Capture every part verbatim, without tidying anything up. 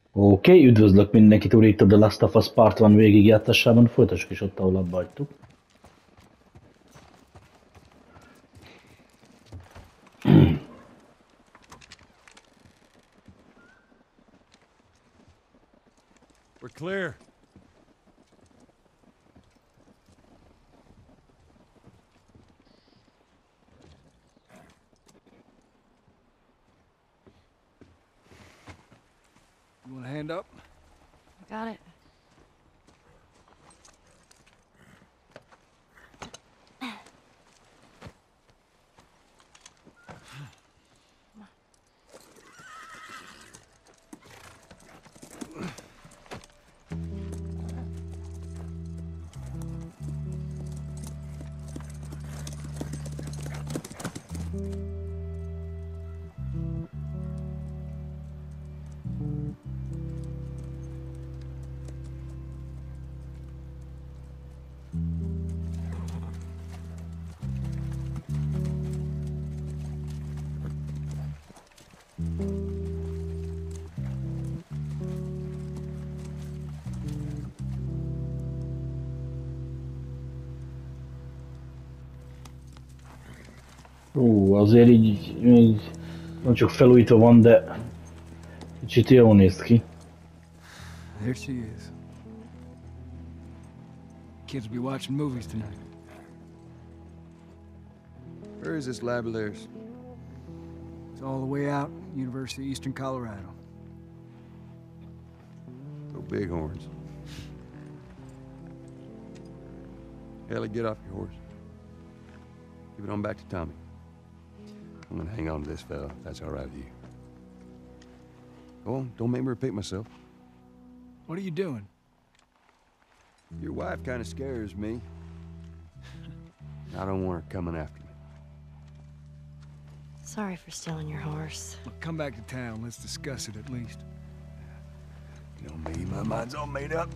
Oké, okay, üdvözlök mindenkit, úr, itt a The Last of Us Part egy végigjátszásában, folytassuk is ott, ahol abba hagytuk. We're clear. You want a hand up? I got it. Ú, azért így még nem csak felújítva van, de kicsit jól néz ki. There she is. Kids will be watching movies tonight. Where is this lab of theirs? It's all the way out, University of Eastern Colorado. Go Bighorns. Ellie, get off your horse. Give it on back to Tommy. I'm gonna hang on to this fella, if that's all right with you. Go on, don't make me repeat myself. What are you doing? Your wife kind of scares me. I don't want her coming after me. Sorry for stealing your horse. Look, come back to town. Let's discuss it at least. You know me, my mind's all made up.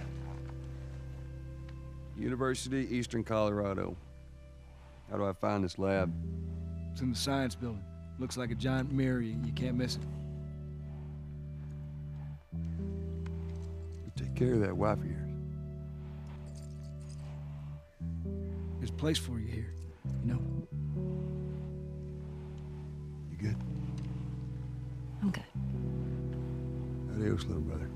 University, Eastern Colorado. How do I find this lab? It's in the science building. Looks like a giant mirror. You, you can't miss it. You take care of that wife of yours. There's a place for you here, you know? You good? I'm good. Adios, little brother.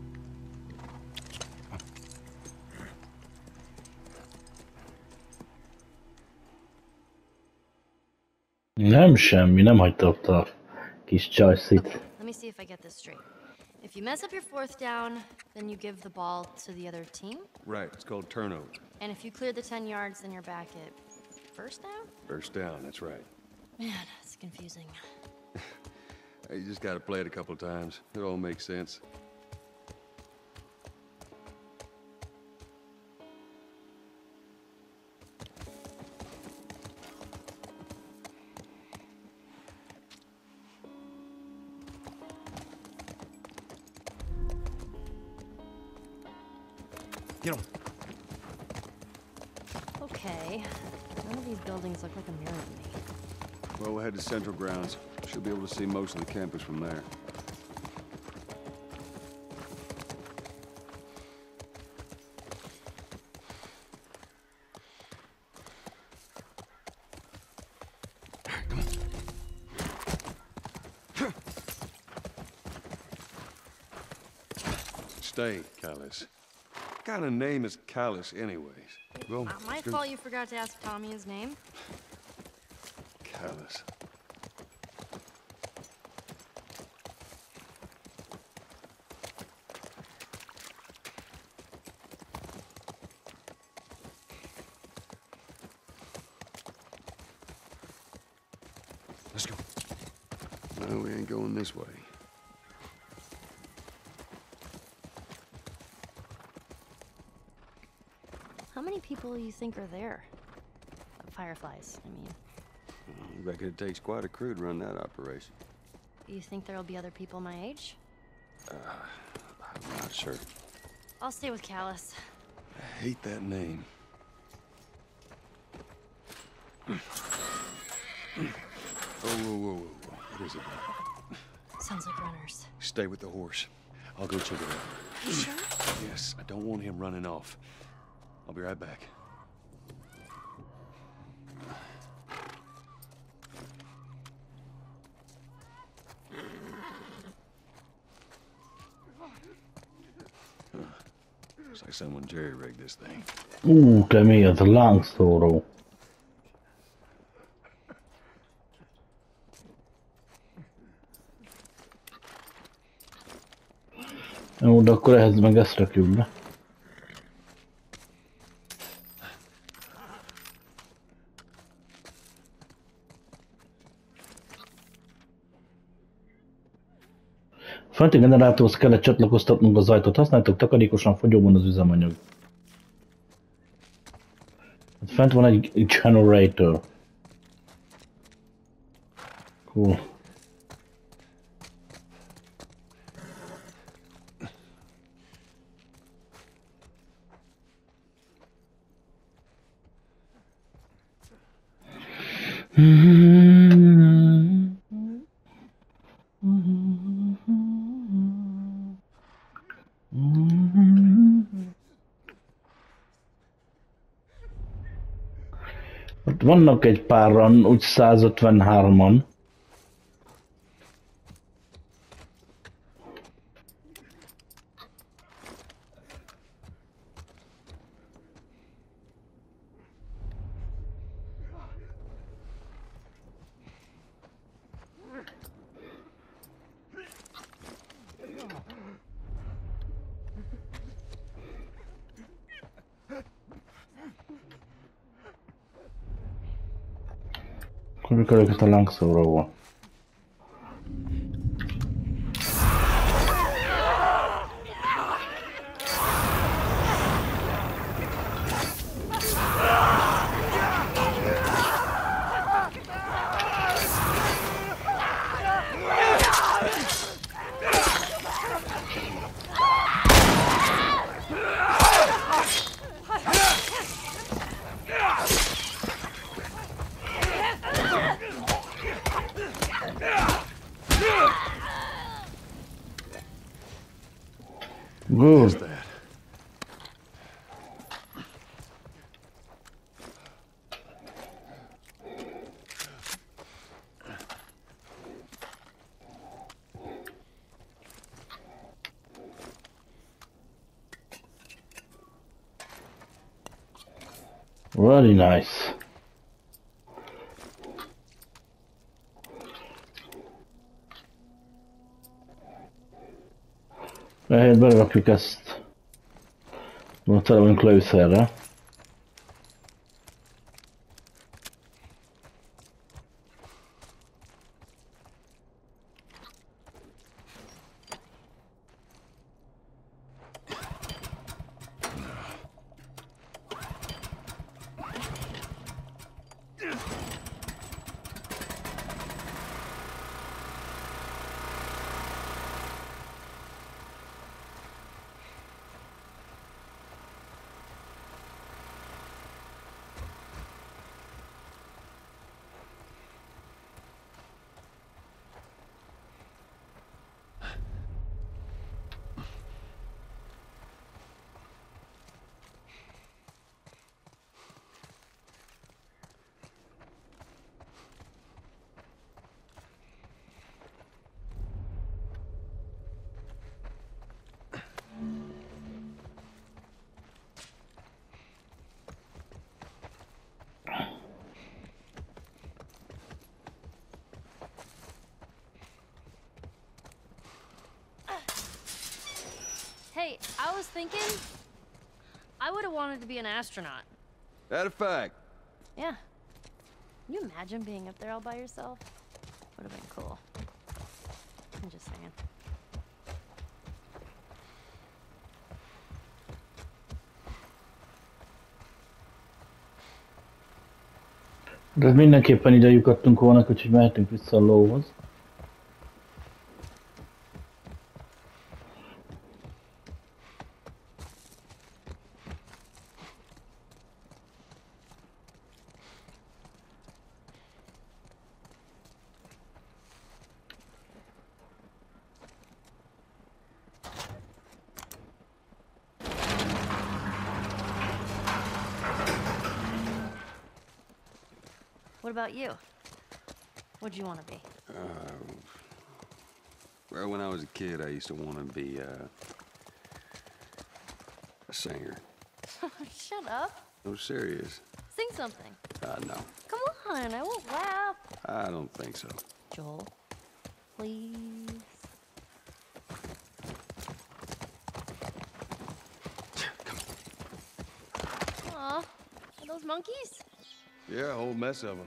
Nem semmi, nem hagyta ott a kis csajszit. Okay, let me see if I get this straight. If you mess up your fourth down, then you give the ball to the other team? Right, it's called turnover. And if you clear the ten yards, then you're back at first down? First down, that's right. Man, it's confusing. You just gotta play it a couple times. It all makes sense. Get him. Okay. None of these buildings look like a mirror to me. Well, we'll head to Central Grounds. Should be able to see most of the campus from there. Stay, Callus. What kind of name is Callus, anyways? Well, Not my good- fault you forgot to ask Tommy his name. Callus. Let's go. No, we ain't going this way. How many people you think are there? Fireflies, I mean. I reckon it takes quite a crew to run that operation. You think there'll be other people my age? Uh, I'm not sure. I'll stay with Callus. I hate that name. Oh, whoa, whoa, whoa, whoa. What is it? Sounds like runners. Stay with the horse. I'll go check it out. You sure? Yes, I don't want him running off. I'll be right back. Looks like someone jerry-rigged this thing. Uh, kemény az a lángszóró. Jó, de akkor ehhez meg ezt rakjuk be. A fenti generátorhoz kellett csatlakoztatnunk az ajtót. Használtok takarékosan, fogyóban az üzemanyag. Fent van egy generator. Cool. Ott vannak egy páran, úgy százötvenhárman. Akkor őket a lángszóróval. Good. Very nice. Ehhez belerakjuk ezt. Most tele vagyunk lőszerre. Hey, I was thinking, I would have wanted to be an astronaut. That a fact? Yeah. Can you imagine being up there all by yourself? Would have been cool. I'm just saying. De mindenképpen ide lyukadtunk volna, úgyhogy mehetünk vissza a lóhoz. What about you? What'd you want to be? Uh, well, when I was a kid, I used to want to be uh, a singer. Shut up. No, serious. Sing something. Uh, no, Come on, I won't laugh. I don't think so. Joel, please. Aw, are those monkeys? Yeah, a whole mess of them.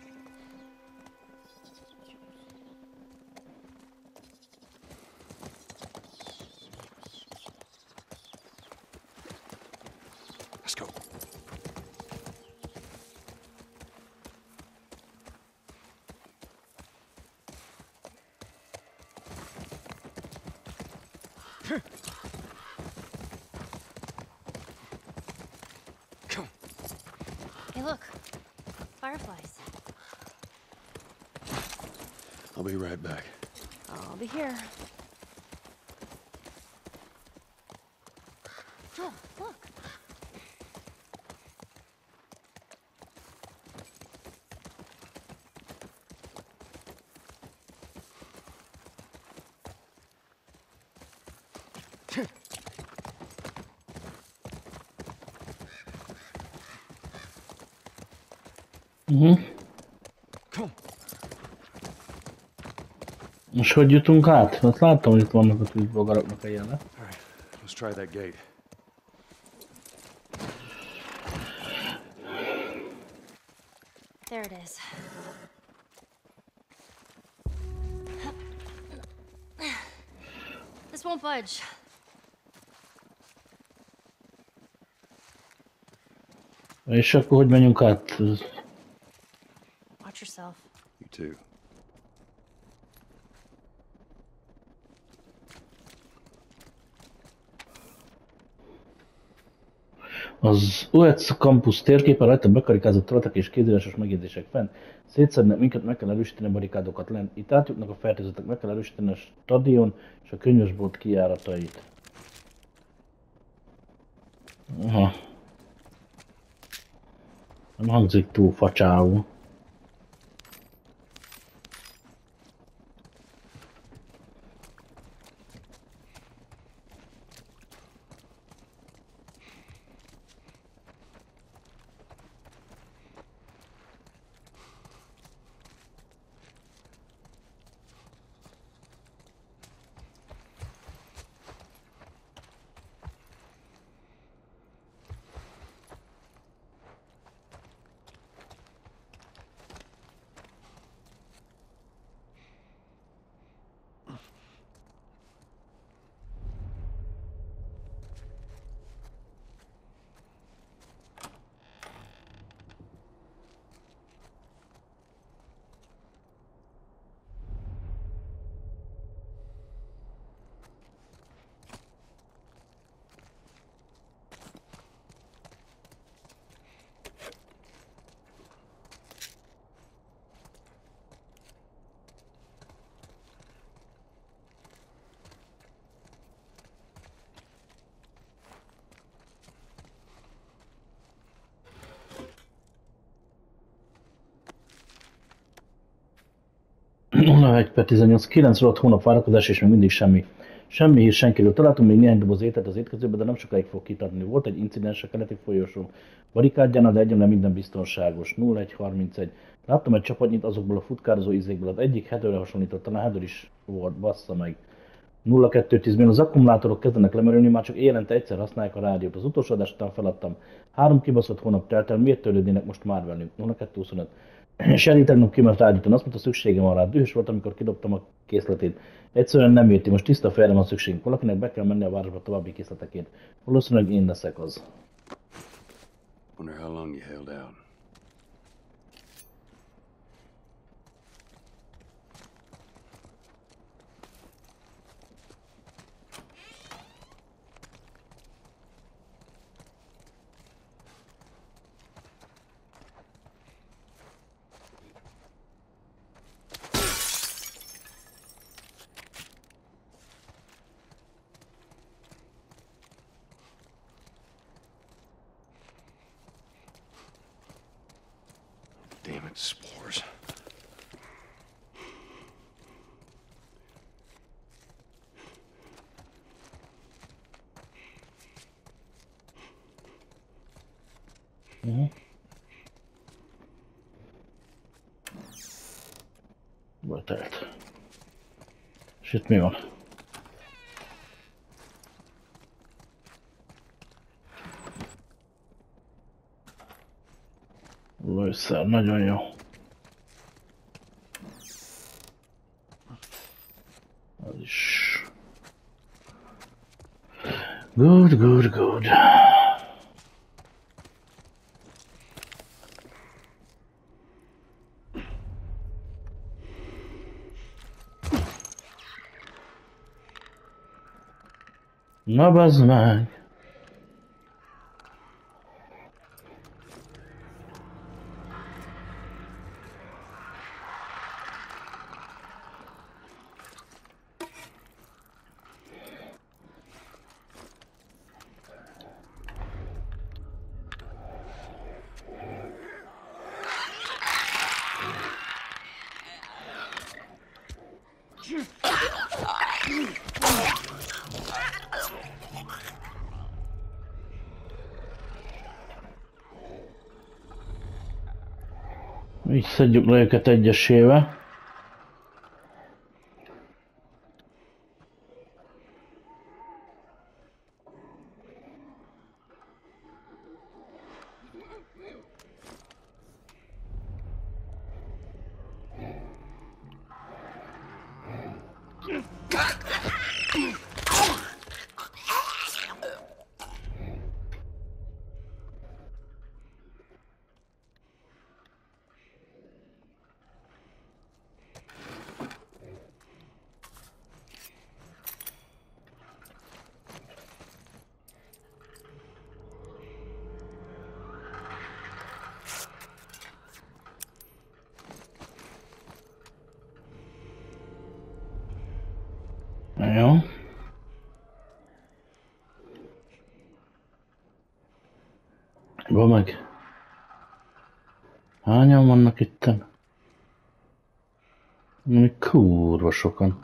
Let's go. Come. Hey, look. Fireflies. I'll be right back. I'll be here. Joel, look. Uh-huh. Come. Most hogy jutunk át? Azt láttam, hogy itt vannak a tűzbogaraknak a jele. All right, let's try that gate. There it is. This won't budge. És akkor hogy menjünk át? Watch yourself. You too. Az u e cé Campus térképen rajta bekarikázott tolatak és kézírásos megjegyzések fenn. Szétszednek minket, meg kell erősíteni a barikádokat lent. Itt átjutnak a fertőzöttek, meg kell erősíteni a stadion és a könyvesbolt kijáratait. Aha. Nem hangzik túl facsául. nulla egy per tizennyolc, kilenc rohadt hónap várakozás és még mindig semmi. Semmi hír senkiről. Találtunk még néhány doboz ételt az étkezőbe, de nem sokáig fog kitartani. Volt egy incidens a keleti folyosó barikádjánál, de egyébként minden biztonságos. nulla egy harmincegy. Láttam egy csapatnyit azokból a futkározó izékből. Az egyik Heatherre hasonlított, talán Heather is volt, bassza meg. nulla kettő tíz, az akkumulátorok kezdenek lemerülni, már csak évente egyszer használják a rádiót. Az utolsó adást után feladtam. Három kibaszott hónap telt el, miért törődnének most már velünk? nulla kettő huszonöt. Sherry tegnap kimert rádióton, azt mondta, szükségem van rá. Dühös volt, amikor kidobtam a készletét. Egyszerűen nem érti, most tiszta fejre van szükségünk. Valakinek be kell menni a városba további készletekért. Valószínűleg én leszek az. Wonder how long you held out. Damn it, sport. Uh-huh. Betelt. És itt mi van? Lőszer, nagyon jó. Az is. Good, good, good. Na bazd meg! Így szedjük le őket egyesével. Jó. Ba meg. Hányan vannak itten? Még kurva sokan.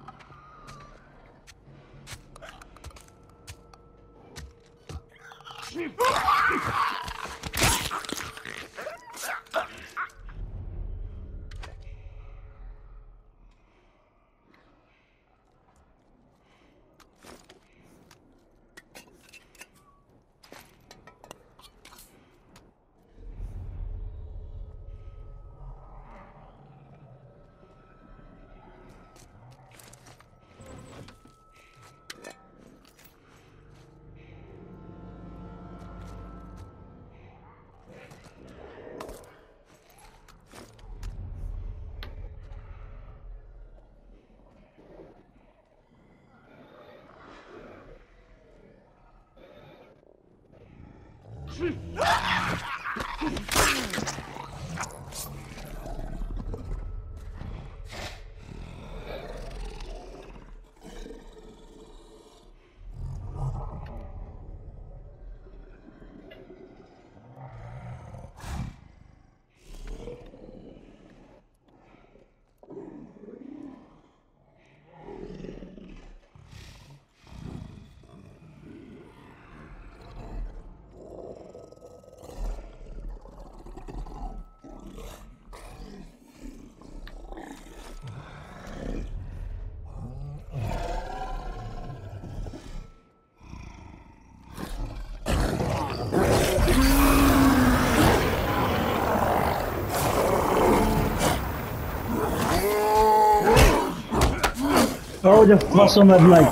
Ahogy a faszom ez meg!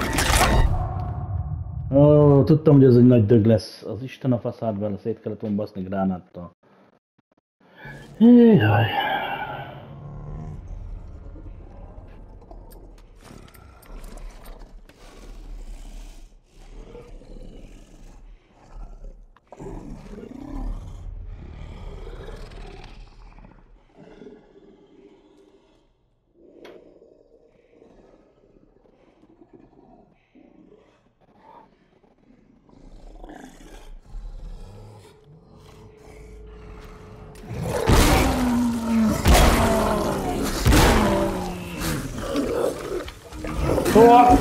Ó, tudtam, hogy ez egy nagy dög lesz. Az Isten a faszádban, szét kellett volna baszni gránáttal. Jaj. Szóval...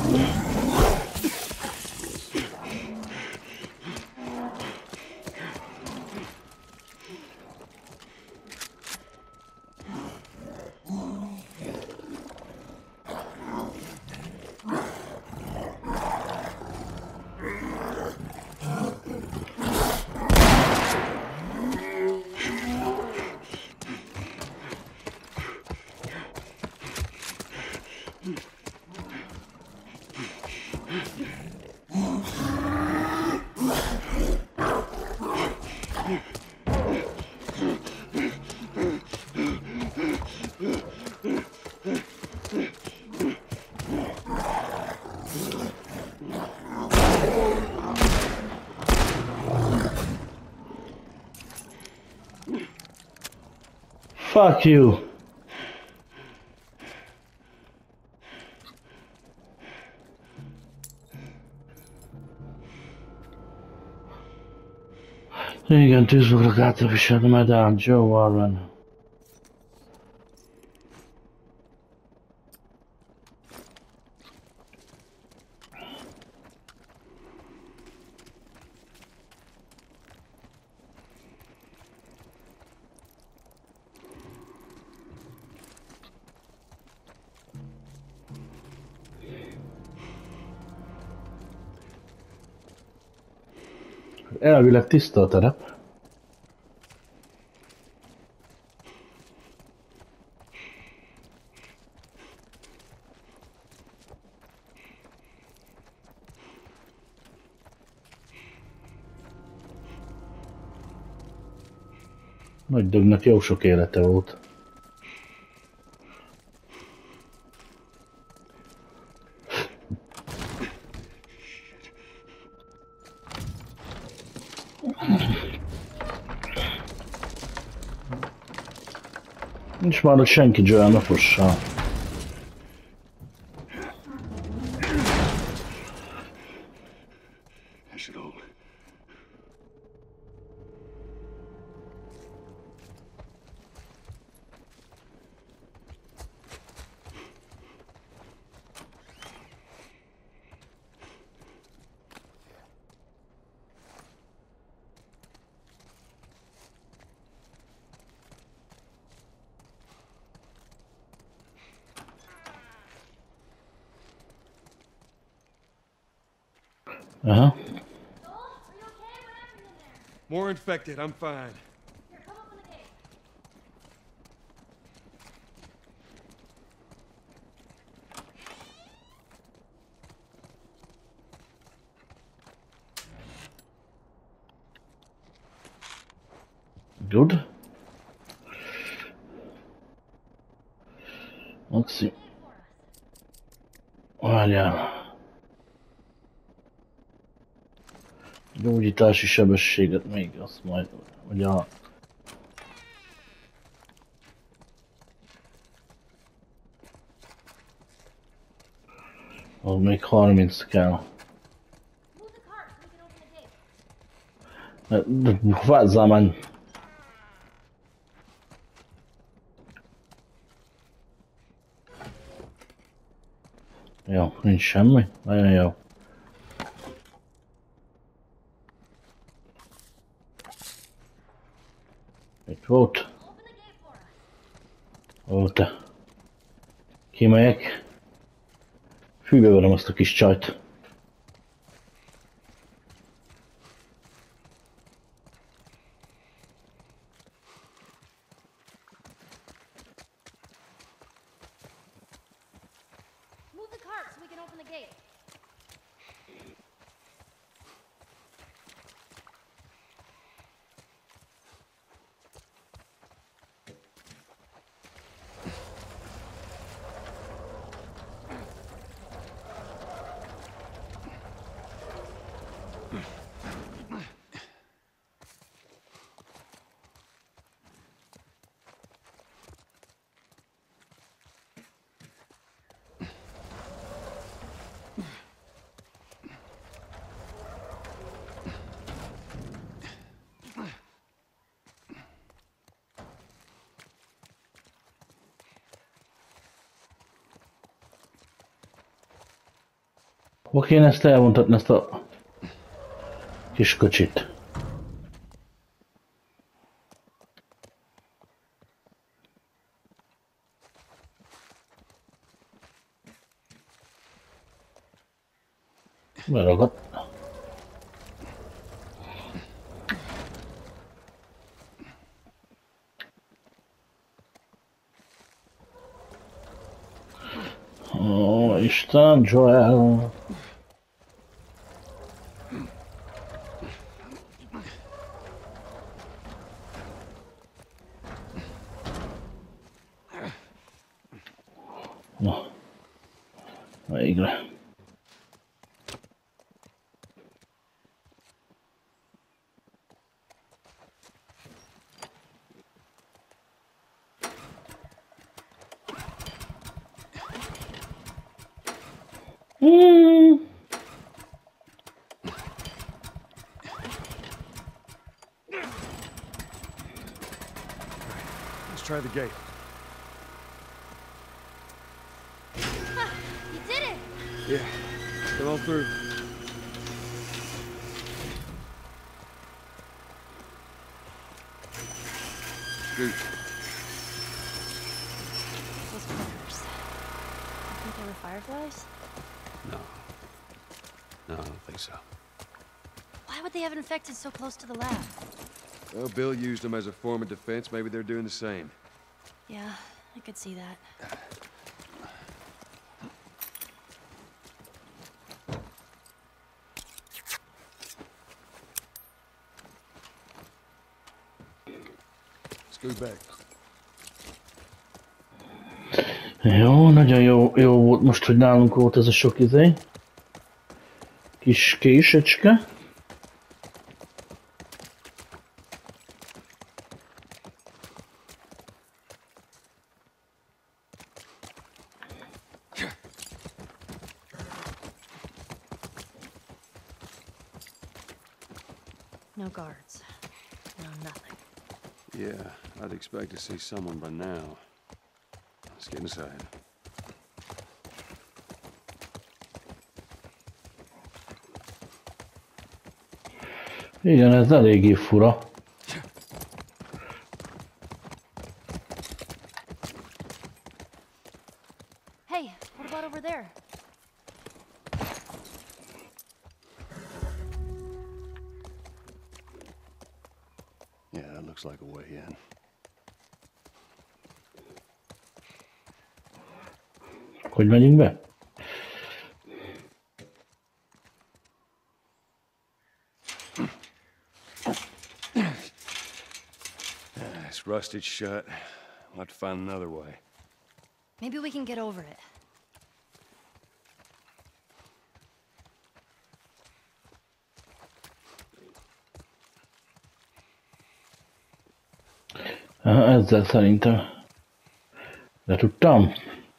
Fuck you. Igen, tűzolrak átviselni medán, Joe Warren. Elvileg tiszta a terep. Nagy dögnek jó sok élete volt. Nincs már ott senki, Joel, ne fossál. Uh-huh. More infected, I'm fine. Here, come open the gate. Good. Maxi. Várjál. Gyógyítási sebességet még azt majd, hogy a... Az még harminc kell. Vázzál már! Jó, nincs semmi? Nagyon jó. Itt volt. Ó, te. Kimegyek. Fűbe verem azt a kis csajt. Move the cart so we can open the gate. Hol kéne ezt elvontatni, ezt a kis kocsit? Beragadt. Ó, Isten, Joel. Na, végre. Mm. Let's try the gate. You did it! Yeah. Come on through. Scoot. Those critters. You think they were fireflies? No. No, I don't think so. Why would they have infected so close to the lab? Well, Bill used them as a form of defense. Maybe they're doing the same. Yeah, I could see that. Scoot back. Jó, nagyon jó, jó volt most, hogy nálunk volt ez a sok izé. Kis késecske. No guards. No nothing. Yeah, I'd expect to see someone by now. Let's get inside. Igen, ez eléggé fura. Hey, what about over there? Yeah, that looks like a way in. Hogy megyünk be? It's rusted shut. We'll have to find another way. Maybe we can get over it. Aha, ezzel szerintem le tudtam.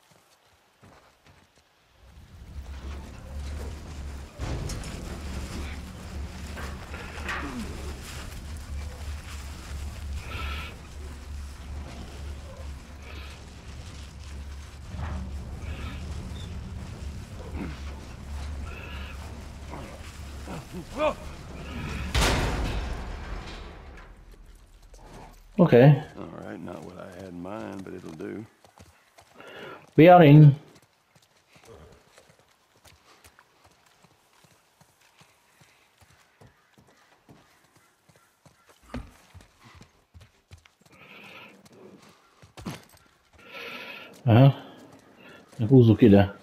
Okay, All right, not what I had in mind, but it'll do. we are in. Aha, húzzuk ide.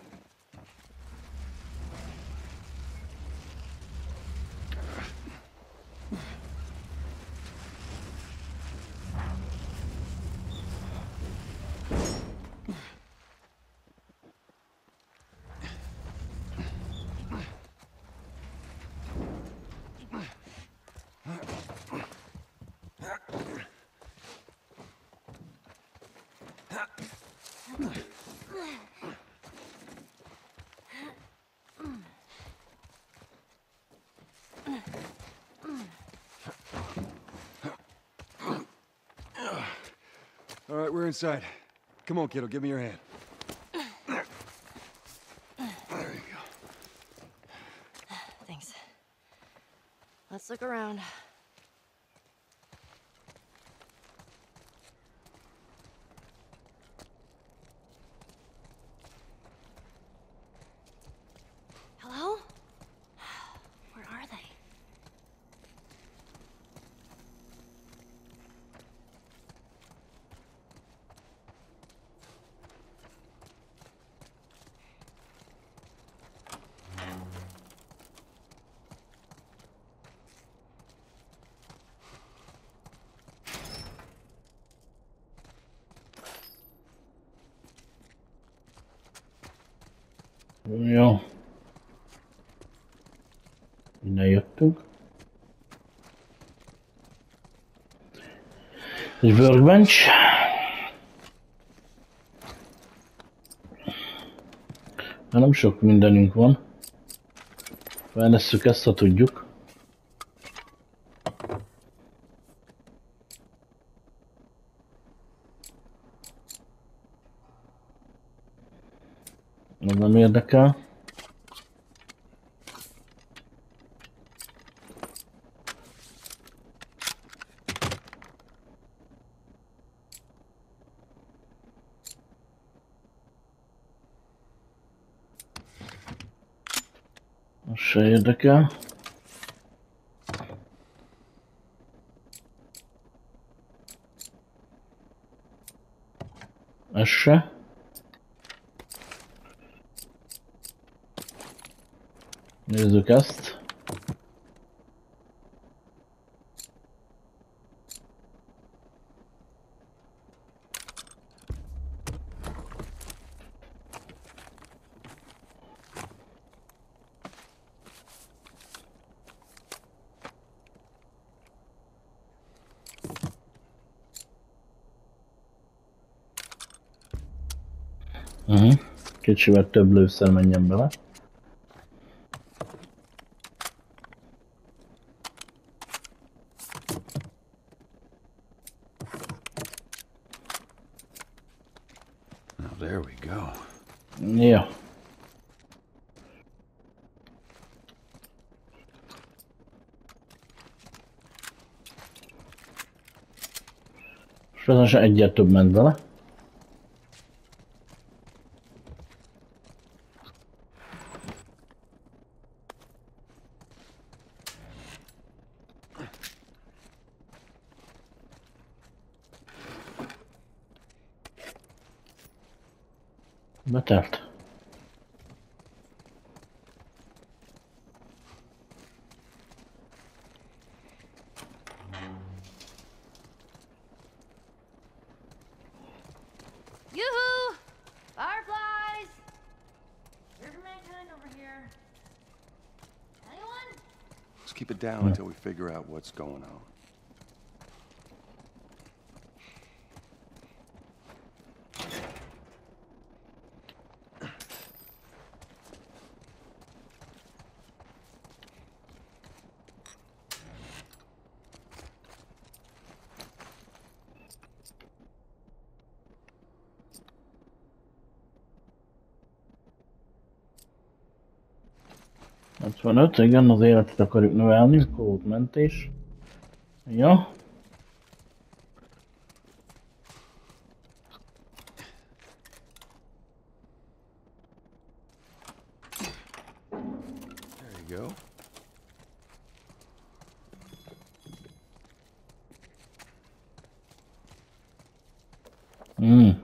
All right, we're inside. Come on, kiddo, give me your hand. Let's look around. Hello? Where are they? Jó. Innen jöttünk. Egy workbench. Már nem sok mindenünk van. Fejlesszük ezt, ha tudjuk. Ez nem érdekel. Az se érdekel. Ez se. Nézzük ezt. Uh-huh. Kicsivel több lőszer menjen bele. Now there we go. Ja. Sajnos egyet több ment bele. Betelt. Yoo-hoo! Fireflies! There's mankind over here. Anyone? Let's keep it down until we figure out what's going on. hatvanöt, igen, az életet akarjuk növelni, kódmentés. Ja. There you go. Hmm.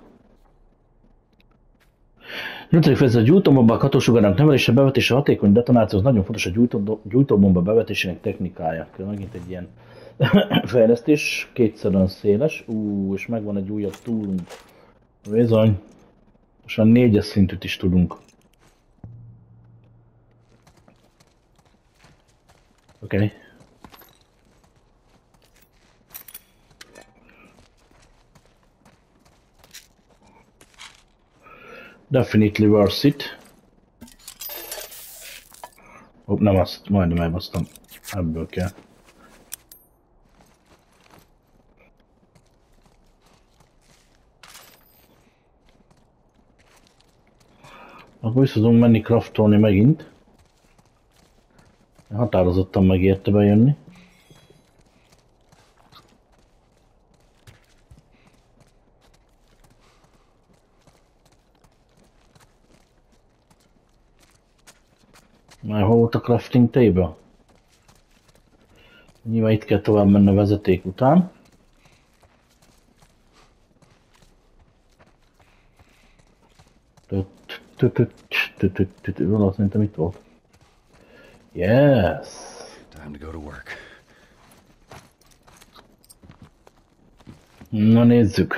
nyolcadik fejezet, a gyújtóbombák hatósugárának nevelése, bevetése, hatékony detonáció, az nagyon fontos a gyújtó, gyújtóbomba bevetésének technikája. Megint egy ilyen fejlesztés, kétszer széles. Ú, és megvan egy újabb túlunk. Bizony. Most már négyes szintűt is tudunk. Oké. Okay. Definitely worth it. Ó, nem azt, majdnem elbasztam. Ebből kell. Akkor vissza tudunk menni craftolni megint. Határozottan megérte bejönni. Már hol volt a crafting table? Nyilván itt kell tovább menni a vezeték után. Valahol szerintem itt volt. Yes! Time to go to work. Na nézzük.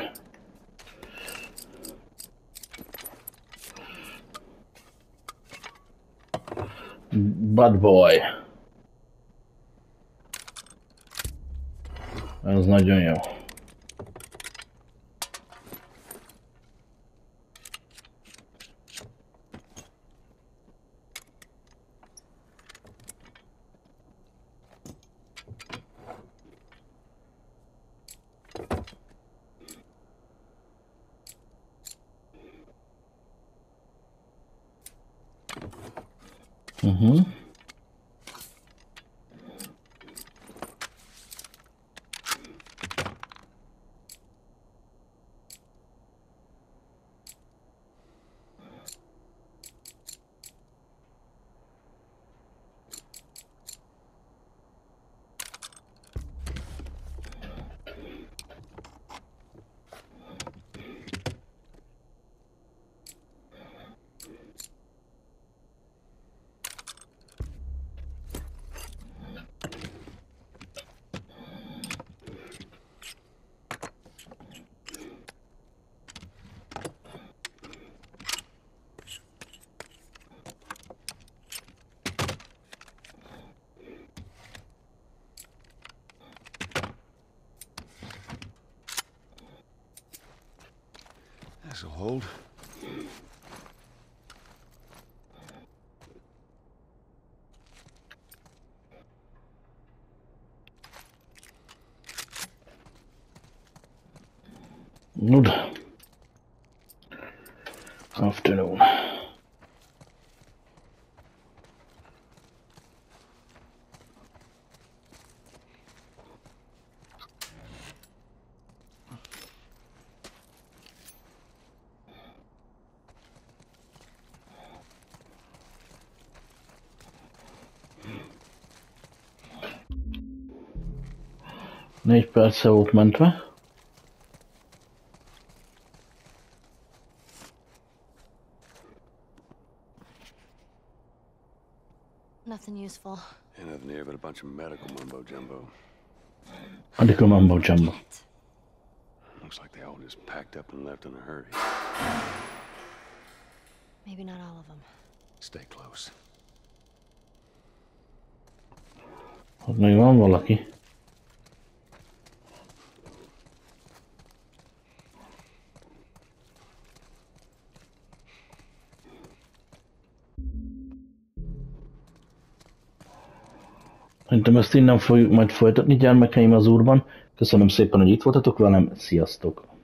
Bad boy. Ez nagyon jó. Uh-huh. This'll hold. Good afternoon. Négy perce volt mentve. Nothing useful. Ain't nothing here but a bunch of medical mumbo jumbo. Medical mumbo jumbo. Looks like they all just packed up and left in a hurry. Maybe not all of them. Stay close. Ott még van valaki. Szerintem ezt innen fogjuk majd folytatni, gyermekeim, az Úrban. Köszönöm szépen, hogy itt voltatok velem. Sziasztok!